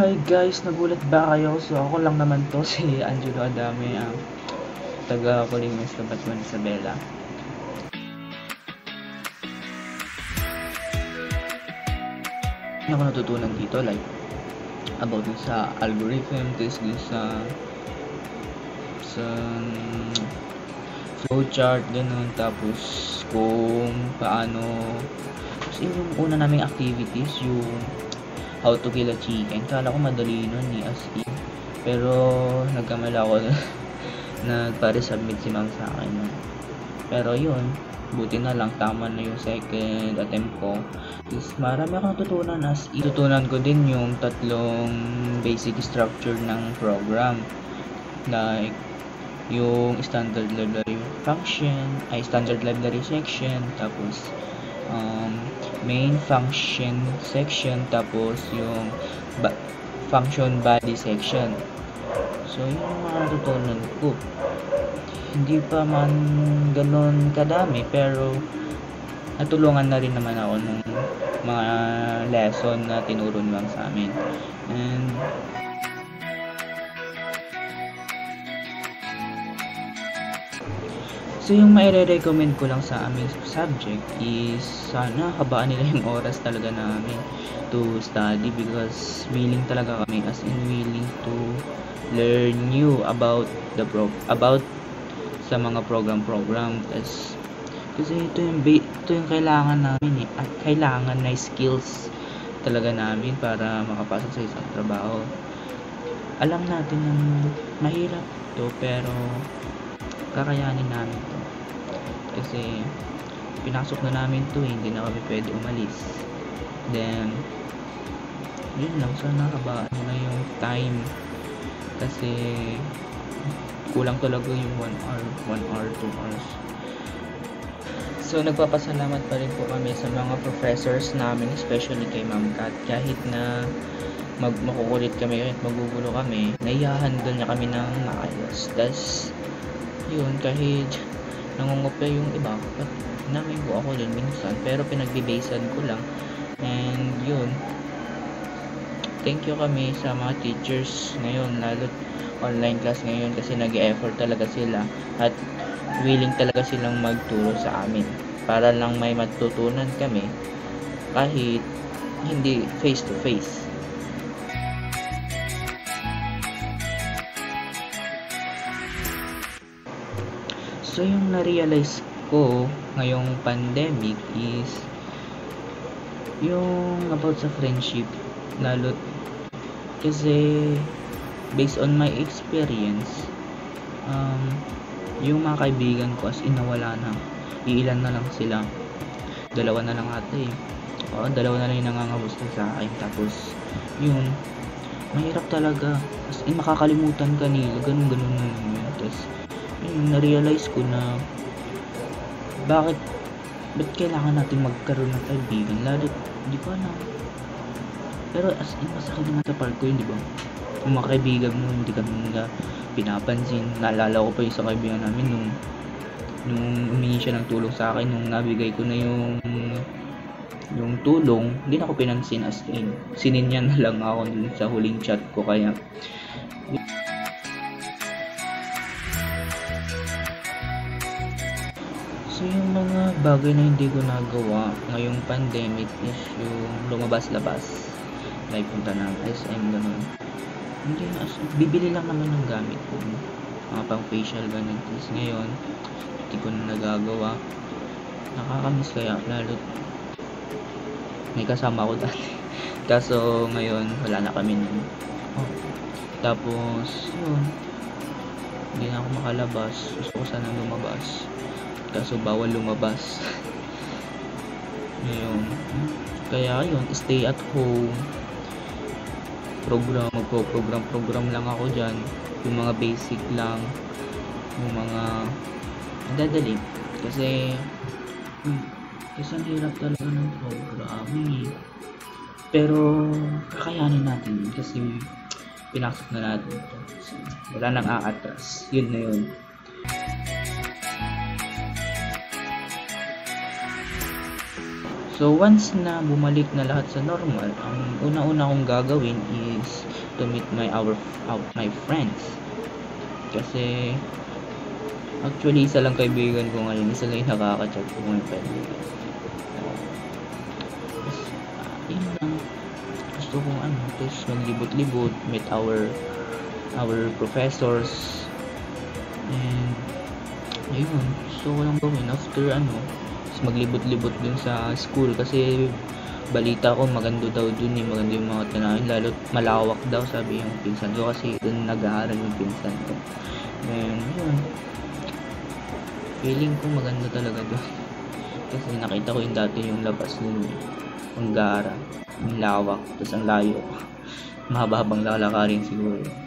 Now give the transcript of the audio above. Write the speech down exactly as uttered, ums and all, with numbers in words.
Hi guys, nagulat ba kayo? So ako lang naman to, si Angelo Adame, ang taga Colingas Tabatman Isabela. Ano ako natutunan dito, like about dun sa algorithm, test dun sa sa flowchart, ganun. Tapos kung paano, kasi yung una naming activities, yung how to kill a chicken. Kala ko madali nun ni as in. Pero nagkamala ako nagpa-resubmit si ma'am sa akin. No? Pero yun, buti na lang tama na yung second attempt ko. Is marami akong natutunan as in. Tutunan ko din yung tatlong basic structure ng program. Like yung standard library function, ay standard library section, tapos um, main function section, tapos yung ba function body section. So yun yung mga natutunan ko. Hindi pa man ganun kadami, pero natulungan na rin naman ako ng mga lesson na tinuro nilang sa amin. And so yung maire-recommend ko lang sa aming subject is sana habaan nila yung oras talaga namin to study, because willing talaga kami, as in willing to learn new about the pro about sa mga program-program. As, kasi ito yung ito yung kailangan namin eh, at kailangan na skills talaga namin para makapasok sa isang trabaho. Alam natin na mahirap to, pero kakayanin namin to kasi pinasok na namin to, hindi na kami pwede umalis. Then yun lang, sana habaan na yung time kasi kulang talaga yung one hour, one hour, two hours. So nagpapasalamat pa rin po kami sa mga professors namin, especially kay Ma'am Kat. Kahit na mag makukulit kami, kahit magugulo kami, naihahandle niya kami ng maayos. Das yun, kahit nangungopia yung iba, at namin po ako din minsan, pero pinagbibasean ko lang. And yun, thank you kami sa mga teachers ngayon, lalo online class ngayon, kasi nag-e-effort talaga sila at willing talaga silang magturo sa amin para lang may matutunan kami kahit hindi face to face. So yung na-realize ko ngayong pandemic is yung about sa friendship, lalo kasi based on my experience, um, yung mga kaibigan ko as in nawala na, iilan na lang sila, dalawa na lang ata eh, o, dalawa na lang yung nangangamusta sa akin. Tapos yun, mahirap talaga, as in makakalimutan ka nila, ganun ganun na lang yun. Tapos yun, na-realize ko na bakit ba't kailangan natin magkaroon ng kaibigan, lalo di ko alam, pero as in masakit na sa part ko yun, di ba? Yung mga kaibigan mo hindi ka nila pinapansin. Naalala ko pa yung sa kaibigan namin nung nung humingi siya ng tulong sa akin, nung nabigay ko na yung yung tulong, hindi na ako pinansin, as in sininyan na lang ako dun sa huling chat ko. Kaya so yung mga bagay na hindi ko nagawa ngayong pandemic is yung lumabas-labas, like punta ng S M, ganun. Hindi na, bibili lang naman ng gamit ko, mga pang facial, ganun. Tapos ngayon hindi ko na nagagawa, nakakamiss kaya, lalo may kasama ko dati kaso ngayon wala na kami nun. Oh. Tapos yun, hindi na ako makalabas, gusto ko sana lumabas kaso bawal lumabas. Ngayon, kaya yun, stay at home, program, magpo-program program lang ako dyan, yung mga basic lang, yung mga dadali, kasi hmm, kasi ang hirap talaga ng programming, pero kakayanin natin yun kasi pinasok na natin ito. So, wala nang aatras, yun na yun. So once na bumalik na lahat sa normal, ang una-una kong gagawin is to meet my our out my friends. Kasi actually isa lang kaibigan ko ngayon, isa lang yung nakaka-chat ko ngayon kaibigan. Uh, yun lang. Gusto kong ano, tapos maglibot-libot, meet our our professors, and ayun, gusto ko lang gawin after ano, maglibot-libot dun sa school kasi balita ko maganda daw dun eh, maganda yung mga tanawin, lalo malawak daw sabi yung pinsan ko kasi dun nag-aaral yung pinsan ko. And yun, feeling ko maganda talaga dun kasi nakita ko yung dati yung labas nun eh, ang gara, ang lawak, tapos ang layo, mahaba-habang lalakarin siguro.